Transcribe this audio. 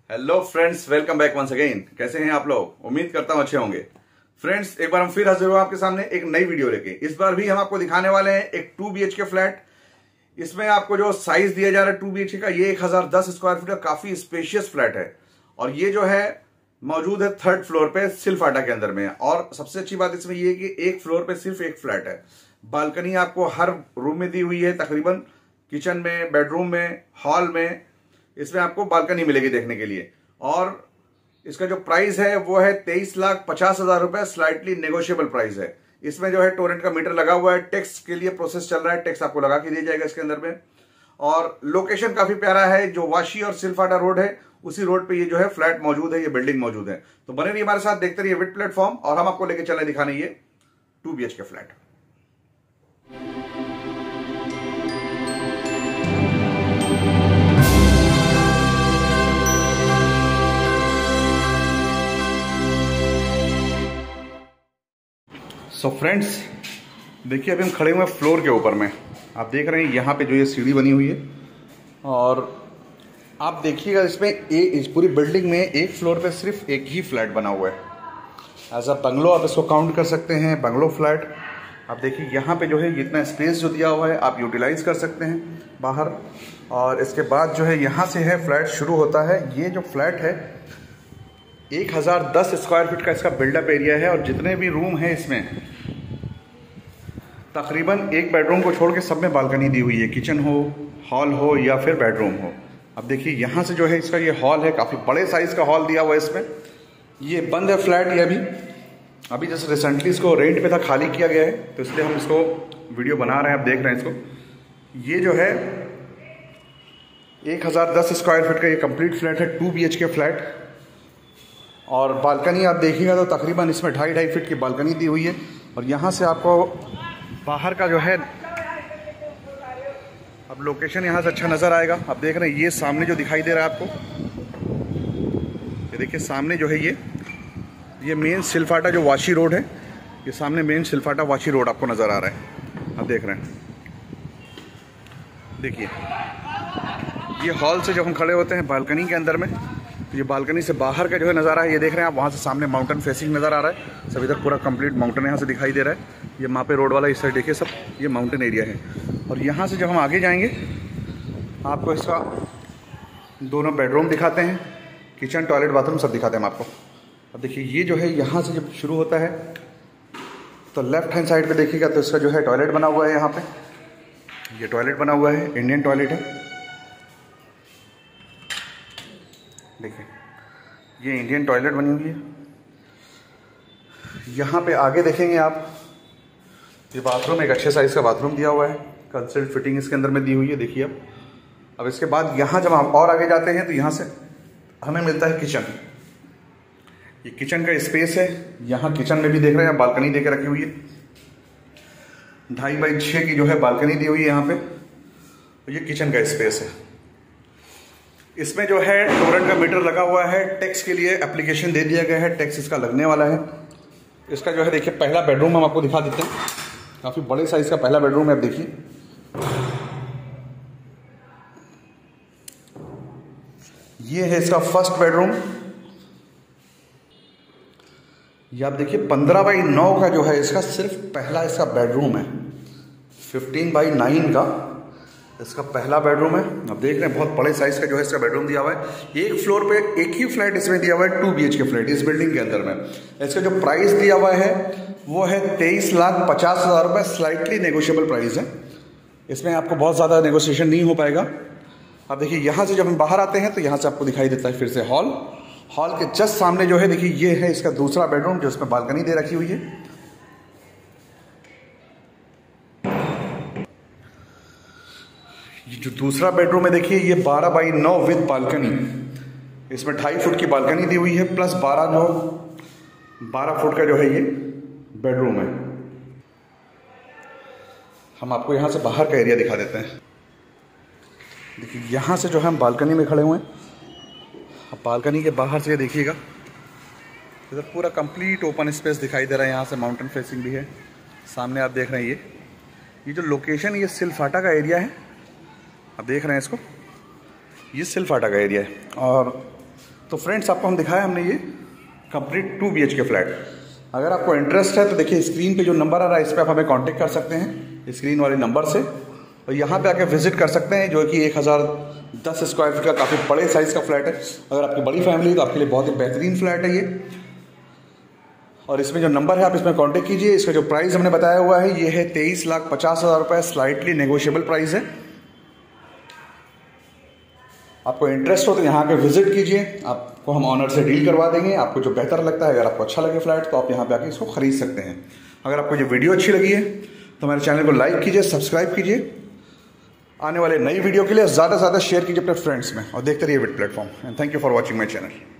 Hello friends, welcome back once again. कैसे हैं आप लोग? उम्मीद करता हूं अच्छे होंगे। फ्रेंड्स, एक बार हम फिर हाजिर हुए आपके सामने एक नई वीडियो लेके। इस बार भी हम आपको दिखाने वाले हैं एक 2 BHK फ्लैट। इसमें आपको जो साइज दिया जा रहा है 2 BHK का, ये 1010 स्क्वायर फीट का काफी स्पेशियस फ्लैट है। और ये जो है मौजूद है 3rd फ्लोर पे सिलफाटा के अंदर में। और सबसे अच्छी बात इसमें ये है कि एक फ्लोर पे सिर्फ एक फ्लैट है। बालकनी आपको हर रूम में दी हुई है, तकरीबन किचन में, बेडरूम में, हॉल में इसमें आपको बालकनी मिलेगी देखने के लिए। और इसका जो प्राइस है वो है 23,50,000 रुपए, स्लाइटली नेगोशिएबल प्राइस है। इसमें जो है टोरेंट का मीटर लगा हुआ है, टैक्स के लिए प्रोसेस चल रहा है, टैक्स आपको लगा के दिया जाएगा इसके अंदर में। और लोकेशन काफी प्यारा है, जो वाशी और सिलफाटा रोड है उसी रोड पे ये जो है फ्लैट मौजूद है, ये बिल्डिंग मौजूद है। तो बने रहिए हमारे साथ, देखते रहिए विद प्लेटफॉर्म, और हम आपको लेके चले दिखाने ये 2 BHK फ्लैट। सो फ्रेंड्स, देखिए अभी हम खड़े हुए हैं फ्लोर के ऊपर में। आप देख रहे हैं यहाँ पे जो ये सीढ़ी बनी हुई है। और आप देखिएगा इसमें इस पूरी बिल्डिंग में एक फ्लोर पे सिर्फ एक ही फ्लैट बना हुआ है। एज अ बंगलो आप इसको काउंट कर सकते हैं, बंगलो फ्लैट। आप देखिए यहाँ पे जो है इतना स्पेस जो दिया हुआ है आप यूटिलाइज कर सकते हैं बाहर। और इसके बाद जो है यहाँ से है फ्लैट शुरू होता है। ये जो फ्लैट है 1010 स्क्वायर फीट का इसका बिल्डअप एरिया है। और जितने भी रूम हैं इसमें तकरीबन एक बेडरूम को छोड़ के सब में बालकनी दी हुई है, किचन हो, हॉल हो या फिर बेडरूम हो। अब देखिए यहाँ से जो है इसका ये हॉल है, काफ़ी बड़े साइज का हॉल दिया हुआ है इसमें। ये बंद है फ्लैट, ये अभी जैसे रिसेंटली इसको रेंट पे था, खाली किया गया है, तो इसलिए हम इसको वीडियो बना रहे हैं, आप देख रहे हैं इसको। ये जो है 1010 स्क्वायर फीट का ये कंप्लीट फ्लैट है, 2 BHK फ्लैट। और बालकनी आप देखिएगा तो तकरीबन इसमें 2.5 फीट की बालकनी दी हुई है। और यहाँ से आपको बाहर का जो है अब लोकेशन यहाँ से अच्छा नज़र आएगा। आप देख रहे हैं ये सामने जो दिखाई दे रहा है आपको, ये देखिए सामने जो है ये मेन सिलफाटा जो वाशी रोड है, ये सामने मेन सिलफाटा वाशी रोड आपको नज़र आ रहा है। आप देख रहे हैं, देखिए ये हॉल से जब हम खड़े होते हैं बालकनी के अंदर में, तो ये बालकनी से बाहर का जो है नज़ारा है, ये देख रहे हैं आप, वहाँ से सामने माउंटेन फेसिंग नज़र आ रहा है। सब इधर पूरा कंप्लीट माउंटेन यहाँ से दिखाई दे रहा है। ये मापे रोड वाला इस साइड देखिए, सब ये माउंटेन एरिया है। और यहाँ से जब हम आगे जाएंगे आपको इसका दोनों बेडरूम दिखाते हैं, किचन, टॉयलेट, बाथरूम सब दिखाते हैं हम आपको। अब देखिए ये जो है यहाँ से जब शुरू होता है तो लेफ्ट हैंड साइड पे देखिएगा तो इसका जो है टॉयलेट बना हुआ है। यहाँ पे ये टॉयलेट बना हुआ है, इंडियन टॉयलेट है। देखिए ये इंडियन टॉयलेट बनी हुई है। यहाँ पे आगे देखेंगे आप, ये बाथरूम, एक अच्छे साइज़ का बाथरूम दिया हुआ है, कंसल्ट फिटिंग इसके अंदर में दी हुई है, देखिए आप। अब इसके बाद यहाँ जब हम और आगे जाते हैं तो यहाँ से हमें मिलता है किचन। ये किचन का स्पेस है। यहाँ किचन में भी देख रहे हैं बालकनी दे के रखी हुई है, 2.5 बाई 6 की जो है बालकनी दी हुई है यहाँ पे। तो ये किचन का स्पेस है। इसमें जो है टोरेंट का मीटर लगा हुआ है, टैक्स के लिए एप्लीकेशन दे दिया गया है, टैक्स इसका लगने वाला है। इसका जो है देखिए पहला बेडरूम हम आपको दिखा देते हैं। काफ़ी बड़े साइज का पहला बेडरूम है। आप देखिए ये है इसका फर्स्ट बेडरूम। ये आप देखिए 15 बाई 9 का जो है इसका सिर्फ पहला इसका बेडरूम है। 15 बाई 9 का इसका पहला बेडरूम है। आप देख रहे हैं बहुत बड़े साइज का जो है इसका बेडरूम दिया हुआ है। एक फ्लोर पे एक ही फ्लैट इसमें दिया हुआ है, 2 BHK फ्लैट इस बिल्डिंग के अंदर में। इसका जो प्राइस दिया हुआ है वो है 23,50,000 रुपये, स्लाइटली नेगोशिएबल प्राइस है। इसमें आपको बहुत ज़्यादा नेगोशिएशन नहीं हो पाएगा। अब देखिए यहाँ से जब हम बाहर आते हैं तो यहाँ से आपको दिखाई देता है फिर से हॉल। हॉल के जस्ट सामने जो है देखिए ये है इसका दूसरा बेडरूम, जो इसमें बालकनी दे रखी हुई है। ये जो दूसरा बेडरूम है देखिए ये 12 बाई 9 विद बालकनी। इसमें 2.5 फुट की बालकनी दी हुई है, प्लस 12 फुट का जो है ये बेडरूम है। हम आपको यहाँ से बाहर का एरिया दिखा देते हैं। देखिए यहाँ से जो है हम बालकनी में खड़े हुए हैं। अब बालकनी के बाहर से देखिएगा इधर पूरा कंप्लीट ओपन स्पेस दिखाई दे रहा है। यहाँ से माउंटेन फेसिंग भी है। सामने आप देख रहे हैं ये जो लोकेशन, ये सिलफाटा का एरिया है। आप देख रहे हैं इसको, ये सिलफाटा का एरिया है। और तो फ्रेंड्स आपको हम दिखाया हमने ये कंप्लीट 2 BHK फ्लैट। अगर आपको इंटरेस्ट है तो देखिए स्क्रीन पे जो नंबर आ रहा है इस पर आप हमें कांटेक्ट कर सकते हैं स्क्रीन वाले नंबर से, और यहाँ पे आके विजिट कर सकते हैं, जो कि 1010 स्क्वायर फीट का काफ़ी बड़े साइज़ का फ्लैट है। अगर आपकी बड़ी फैमिली है तो आपके लिए बहुत ही बेहतरीन फ्लैट है ये। और इसमें जो नंबर है आप इसमें कांटेक्ट कीजिए। इसका जो प्राइस हमने बताया हुआ है ये है 23,50,000 रुपये, स्लाइटली नेगोशिएबल प्राइस है। आपको इंटरेस्ट हो तो यहाँ पे विजिट कीजिए, आपको हम ऑनर से डील करवा देंगे। आपको जो बेहतर लगता है, अगर आपको अच्छा लगे फ्लैट तो आप यहाँ पे आके इसको खरीद सकते हैं। अगर आपको ये वीडियो अच्छी लगी है तो हमारे चैनल को लाइक कीजिए, सब्सक्राइब कीजिए। आने वाले नई वीडियो के लिए ज़्यादा से ज़्यादा शेयर कीजिए अपने फ्रेंड्स में और देखते रहिए with platform. And thank you for watching my channel.